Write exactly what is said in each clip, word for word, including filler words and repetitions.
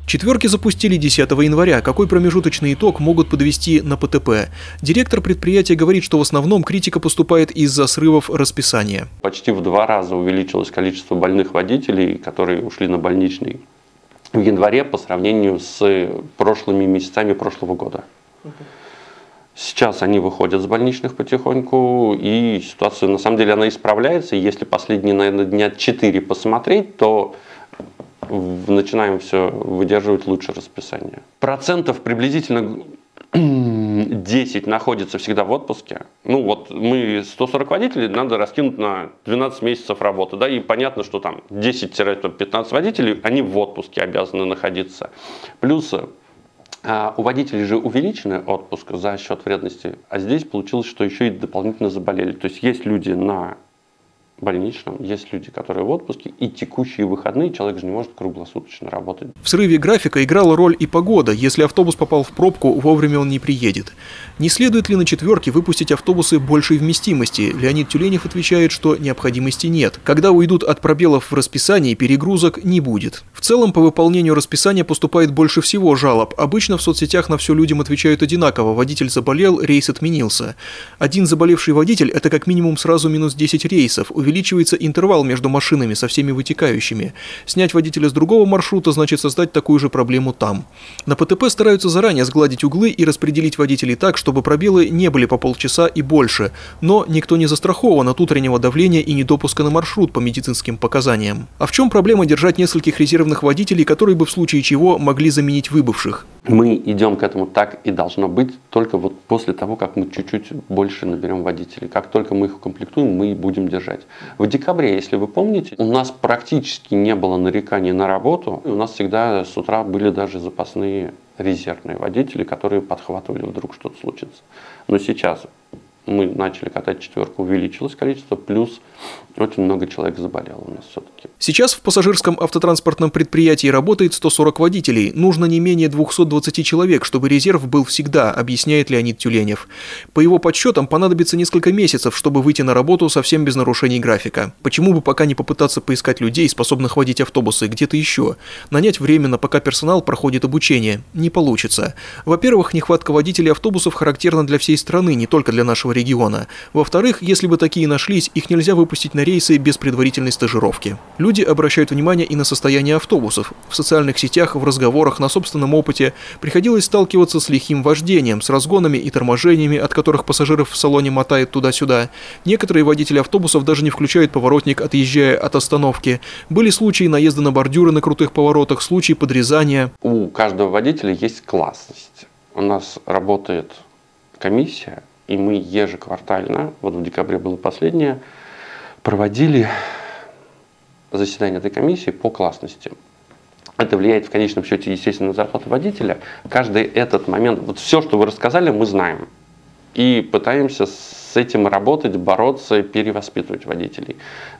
Четверки запустили десятого января. Какой промежуточный итог могут подвести на ПТП? Директор предприятия говорит, что в основном критика поступает из-за срывов расписания. Почти в два раза увеличилось количество больных водителей, которые ушли на больничный в январе по сравнению с прошлыми месяцами прошлого года. Сейчас они выходят с больничных потихоньку, и ситуация на самом деле она исправляется. Если последние, наверное, дня четыре посмотреть, то начинаем все выдерживать лучше расписание. Процентов приблизительно десять находится всегда в отпуске. Ну вот мы сто сорок водителей надо раскинуть на двенадцать месяцев работы, да, и понятно, что там десять-пятнадцать водителей, они в отпуске обязаны находиться. Плюс а, у водителей же увеличенный отпуск за счет вредности, а здесь получилось, что еще и дополнительно заболели. То есть есть люди на больничном, есть люди, которые в отпуске, и текущие выходные человек же не может круглосуточно работать. В срыве графика играла роль и погода. Если автобус попал в пробку, вовремя он не приедет. Не следует ли на четверке выпустить автобусы большей вместимости? Леонид Тюленев отвечает, что необходимости нет. Когда уйдут от пробелов в расписании, перегрузок не будет. В целом, по выполнению расписания поступает больше всего жалоб. Обычно в соцсетях на все людям отвечают одинаково. Водитель заболел, рейс отменился. Один заболевший водитель – это как минимум сразу минус десять рейсов. Увеличивается интервал между машинами со всеми вытекающими. Снять водителя с другого маршрута значит создать такую же проблему там. На ПТП стараются заранее сгладить углы и распределить водителей так, чтобы пробелы не были по полчаса и больше. Но никто не застрахован от утреннего давления и недопуска на маршрут по медицинским показаниям. А в чем проблема держать нескольких резервных водителей, которые бы в случае чего могли заменить выбывших? Мы идем к этому так и должно быть, только вот после того, как мы чуть-чуть больше наберем водителей. Как только мы их укомплектуем, мы и будем держать. В декабре, если вы помните, у нас практически не было нареканий на работу. У нас всегда с утра были даже запасные резервные водители, которые подхватывали, вдруг что-то случится. Но сейчас мы начали катать четверку, увеличилось количество, плюс очень много человек заболело у нас все-таки. Сейчас в пассажирском автотранспортном предприятии работает сто сорок водителей. Нужно не менее двухсот двадцати человек, чтобы резерв был всегда, объясняет Леонид Тюленев. По его подсчетам, понадобится несколько месяцев, чтобы выйти на работу совсем без нарушений графика. Почему бы пока не попытаться поискать людей, способных водить автобусы, где-то еще? Нанять временно, пока персонал проходит обучение. Не получится. Во-первых, нехватка водителей автобусов характерна для всей страны, не только для нашего региона. Во-вторых, если бы такие нашлись, их нельзя выпустить на рейсы без предварительной стажировки. Люди обращают внимание и на состояние автобусов. В социальных сетях, в разговорах, на собственном опыте приходилось сталкиваться с лихим вождением, с разгонами и торможениями, от которых пассажиров в салоне мотает туда-сюда. Некоторые водители автобусов даже не включают поворотник, отъезжая от остановки. Были случаи наезда на бордюры на крутых поворотах, случаи подрезания. У каждого водителя есть классность. У нас работает комиссия, и мы ежеквартально, вот в декабре было последнее, проводили заседание этой комиссии по классности. Это влияет в конечном счете, естественно, на зарплату водителя. Каждый этот момент, вот все, что вы рассказали, мы знаем. И пытаемся с этим работать, бороться, перевоспитывать водителей.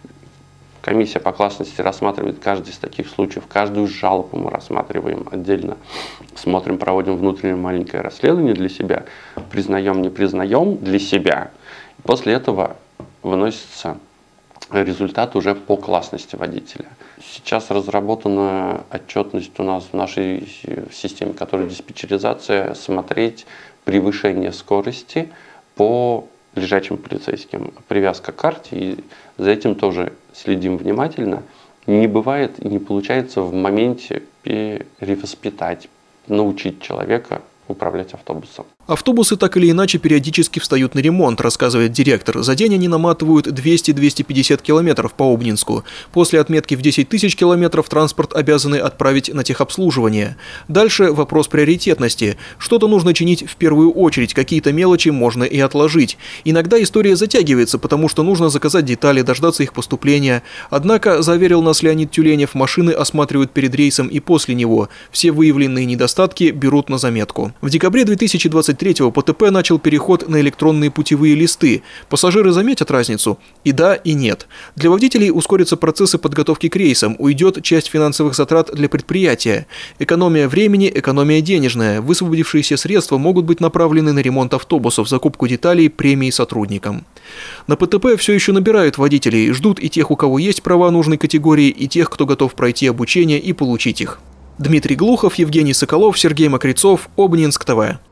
Комиссия по классности рассматривает каждый из таких случаев, каждую жалобу мы рассматриваем отдельно. Смотрим, проводим внутреннее маленькое расследование для себя, признаем, не признаем для себя. После этого выносится результат уже по классности водителя. Сейчас разработана отчетность у нас в нашей системе, которая диспетчеризация, смотреть превышение скорости по лежачим полицейским. Привязка к карте, и за этим тоже следим внимательно. Не бывает и не получается в моменте перевоспитать, научить человека управлять автобусом. Автобусы так или иначе периодически встают на ремонт, рассказывает директор. За день они наматывают двести-двести пятьдесят километров по Обнинску. После отметки в десять тысяч километров транспорт обязаны отправить на техобслуживание. Дальше вопрос приоритетности. Что-то нужно чинить в первую очередь, какие-то мелочи можно и отложить. Иногда история затягивается, потому что нужно заказать детали, дождаться их поступления. Однако, заверил нас Леонид Тюленев, машины осматривают перед рейсом и после него. Все выявленные недостатки берут на заметку. В декабре две тысячи двадцать третьего ПТП начал переход на электронные путевые листы. Пассажиры заметят разницу? И да, и нет. Для водителей ускорятся процессы подготовки к рейсам, уйдет часть финансовых затрат для предприятия. Экономия времени, экономия денежная. Высвободившиеся средства могут быть направлены на ремонт автобусов, закупку деталей, премии сотрудникам. На ПТП все еще набирают водителей, ждут и тех, у кого есть права нужной категории, и тех, кто готов пройти обучение и получить их. Дмитрий Глухов, Евгений Соколов, Сергей Мокрицов, Обнинск ТВ.